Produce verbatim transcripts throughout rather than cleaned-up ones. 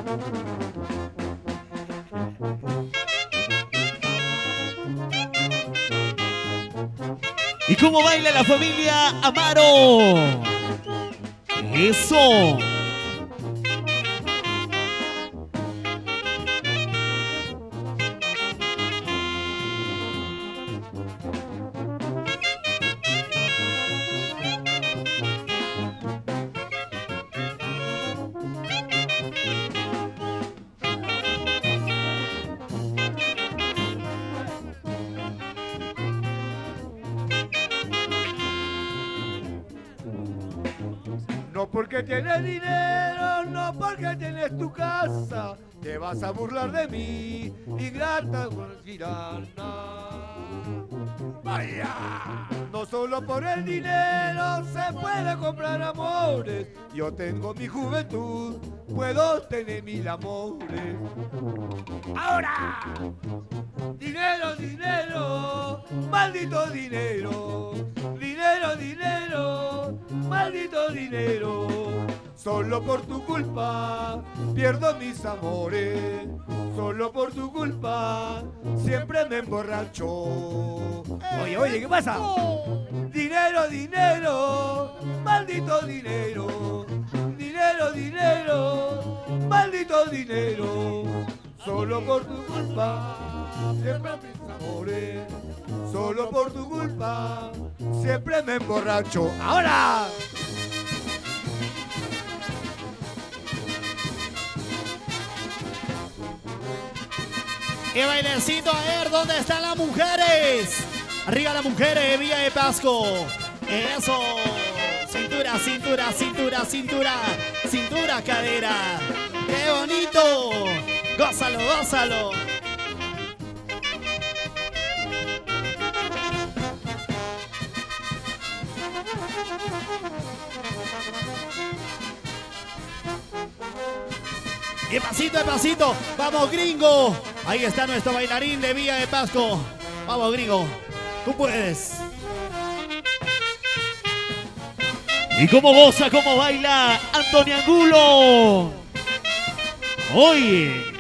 ¿Y cómo baila la familia Amaro? ¡Eso! No porque tienes dinero, no porque tienes tu casa, te vas a burlar de mí, ingrata girana. ¡Vaya! No solo por el dinero se puede comprar amores. Yo tengo mi juventud, puedo tener mil amores. ¡Ahora! Dinero, dinero, maldito dinero. Dinero, dinero, maldito dinero. Solo por tu culpa pierdo mis amores. Solo por tu culpa siempre me emborracho. Oye, oye, ¿qué pasa? Dinero, dinero, maldito dinero. Dinero, dinero, maldito dinero. Solo por tu culpa siempre mis amores. Solo por tu culpa siempre me emborracho. ¡Ahora! ¡Qué bailecito! A ver, ¿dónde están las mujeres? Arriba las mujeres, Villa de Pasco. Eso. Cintura, cintura, cintura, cintura. Cintura, cadera. ¡Qué bonito! Gózalo, gózalo. Y pasito de pasito, vamos gringo. Ahí está nuestro bailarín de Villa de Pasco. Vamos gringo, tú puedes. Y cómo goza, cómo baila Antonio Angulo. Oye.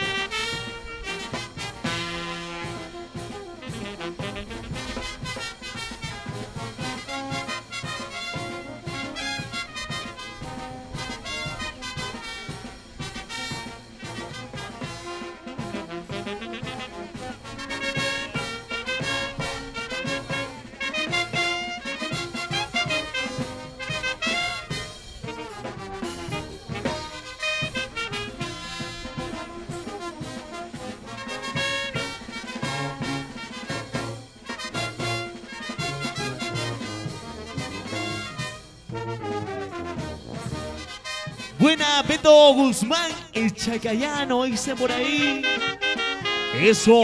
Buena, Beto Guzmán, el chacayano, dice por ahí. Eso.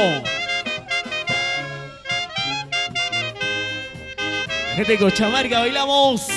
Gente de Cochamarca, bailamos.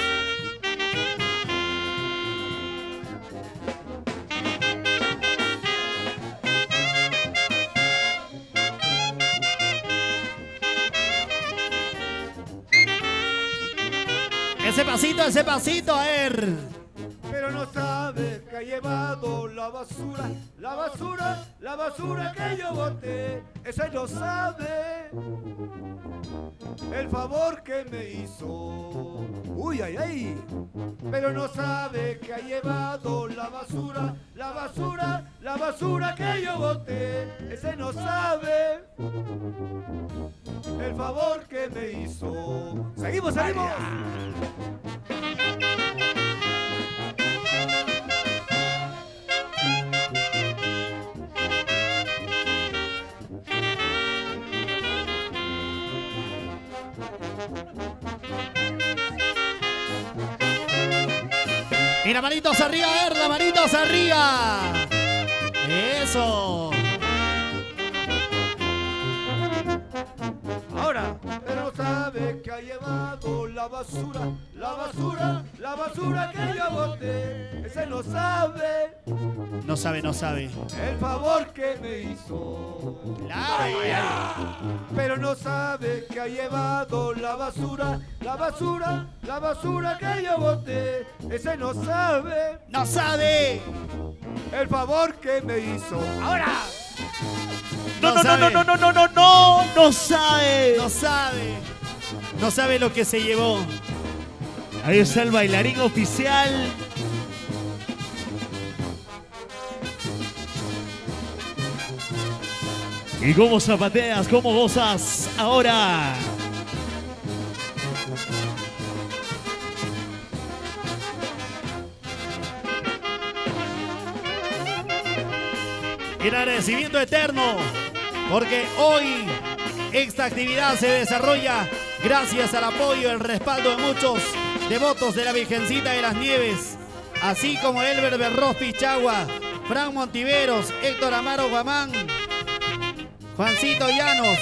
Ese pasito, ese pasito, a ver. Pero no sabes que ha llevado la basura, la basura, la basura que yo boté. Ese no sabe el favor que me hizo. Uy, ay, ay. Pero no sabe que ha llevado la basura, la basura, la basura que yo boté. Ese no sabe el favor que me hizo. Seguimos, seguimos. Mira, manitos arriba, a ver, manitos arriba. Eso. Ahora. pero no sabe que ha llevado la basura, la basura, la basura que yo boté. Ese no sabe, No sabe, no sabe. el favor que me hizo. La... Pero no sabe que ha llevado la basura, la basura, la basura que yo boté. Ese no sabe No sabe. el favor que me hizo. Ahora. No, no, no, sabe. no, no, no, no, no, no, no sabe. No sabe. No sabe lo que se llevó. Ahí está el bailarín oficial. ¿Y cómo zapateas? ¿Cómo gozas ahora? El agradecimiento eterno, porque hoy esta actividad se desarrolla gracias al apoyo y el respaldo de muchos devotos de la Virgencita de las Nieves, así como Elber Berroz Pichagua, Fran Montiveros, Héctor Amaro Guamán, Juancito Llanos.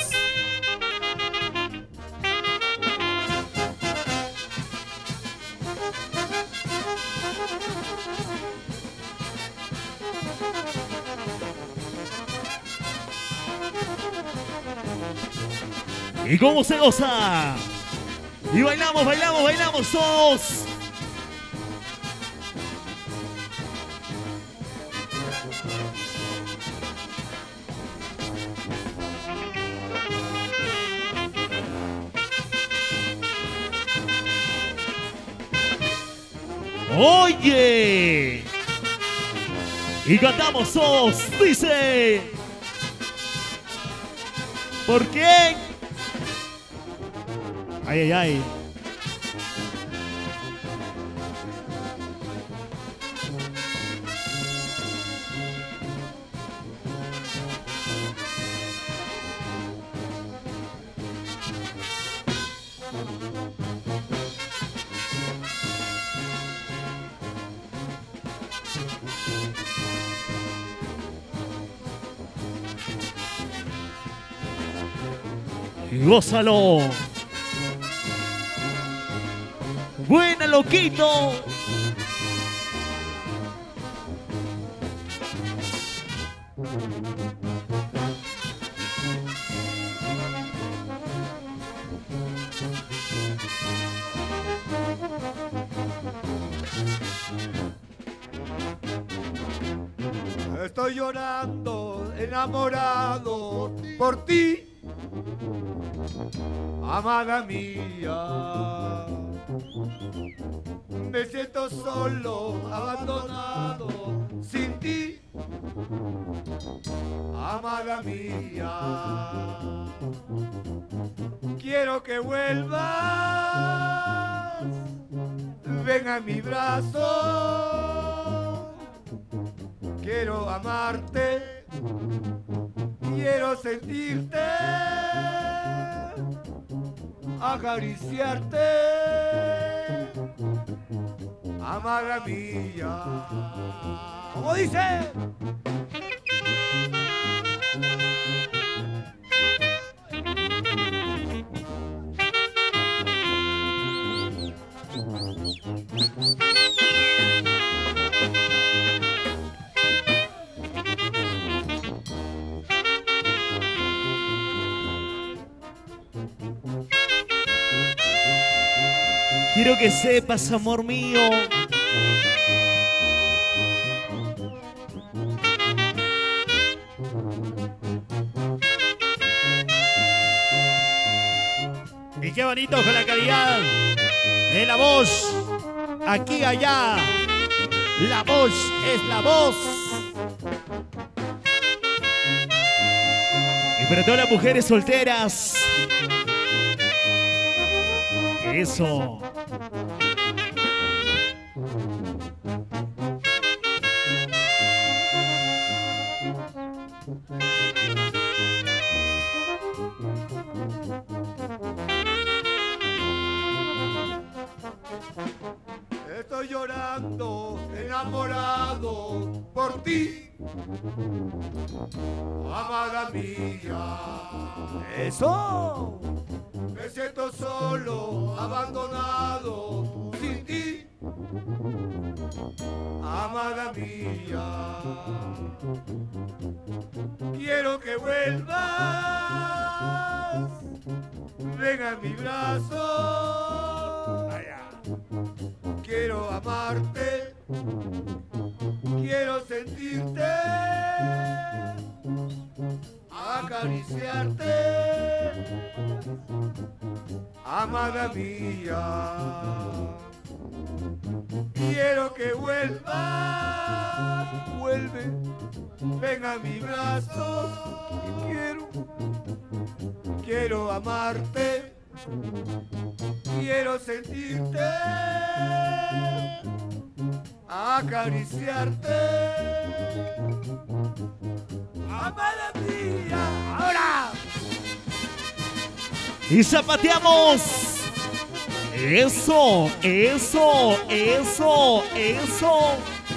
¿Y cómo se goza? Y bailamos, bailamos, bailamos todos. Oye. Y cantamos todos. Dice. ¿Por qué? Ay, ay, ay. Y gózalo. Buena, loquito. Estoy llorando, enamorado por ti, amada mía. Me siento solo, abandonado, sin ti, amada mía. Quiero que vuelvas, ven a mi brazo. Quiero amarte, quiero sentirte, acariciarte, amada mía. ¿Cómo dice? Quiero que sepas, amor mío, Y qué bonito con la calidad de la voz. Aquí, allá. La voz es la voz. y para todas las mujeres solteras. Eso. Estoy llorando, solo, enamorado por ti, amada mía. ¡Eso! Me siento solo, abandonado, sin ti, amada mía. Quiero que vuelvas, ven a mi brazo. Quiero amarte, quiero sentirte, acariciarte, amada mía. Quiero que vuelvas, vuelve, ven a mi brazo. Quiero, quiero amarte, quiero sentirte, acariciarte, amada mía. Ahora. Y zapateamos. Eso, eso, eso, eso.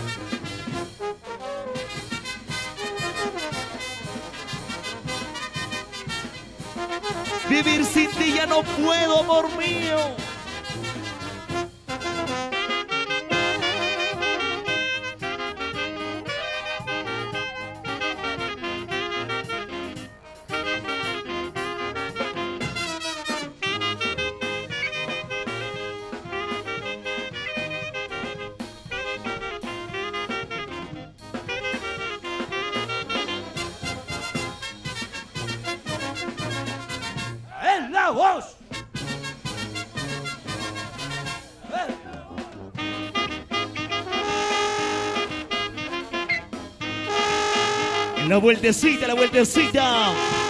Vivir sin ti ya no puedo, amor mío. ¡Es la voz! La vueltecita, la vueltecita.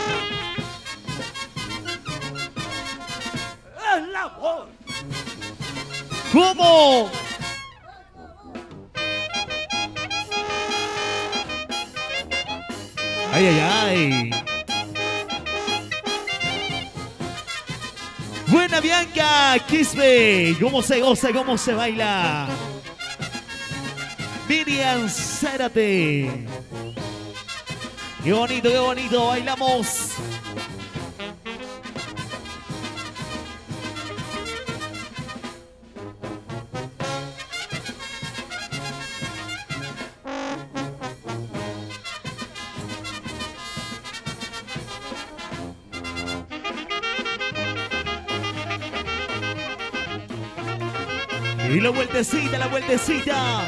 ¡Es la voz! ¿Cómo? Ay, ay, ay. Buena Bianca, Quispe. ¿Cómo se goza, cómo se baila? Miriam Zárate. Qué bonito, qué bonito, bailamos. Y la vueltecita, la vueltecita.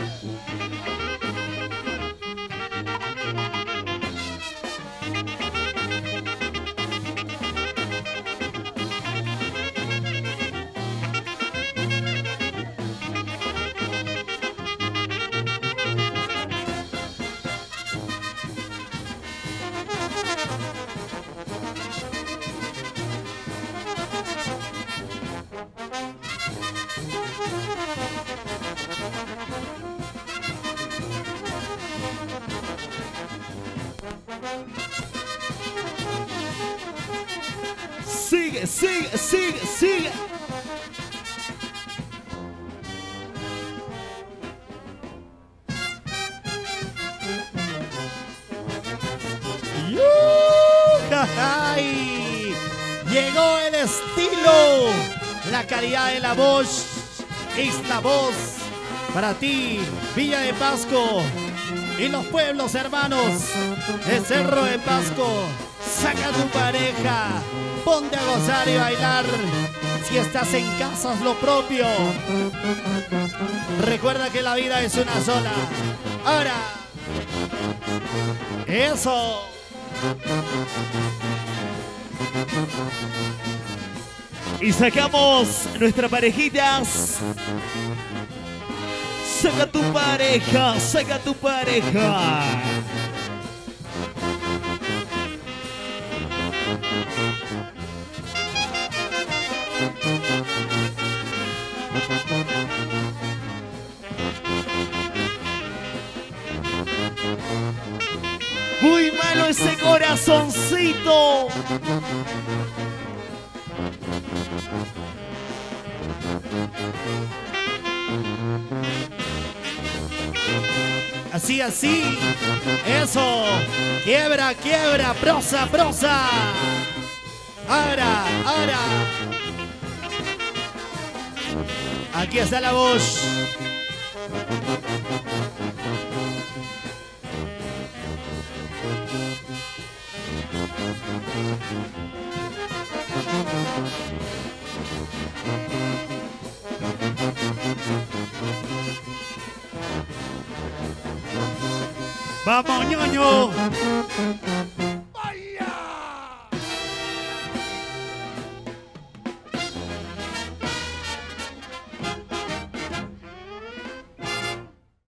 Sigue, sigue, sigue, sigue. ¡Ay! Llegó el estilo, la calidad de la voz. Esta voz para ti, Villa de Pasco y los pueblos hermanos de Cerro de Pasco. Saca a tu pareja, ponte a gozar y bailar. Si estás en casa, haz lo propio. Recuerda que la vida es una sola. Ahora, eso. Y sacamos nuestras parejitas. Saca tu pareja, saca tu pareja. Muy malo ese corazoncito. Así, así. Eso. Quiebra, quiebra. Prosa, prosa. Ahora, ahora. Aquí está la voz. Vamos, ñoño.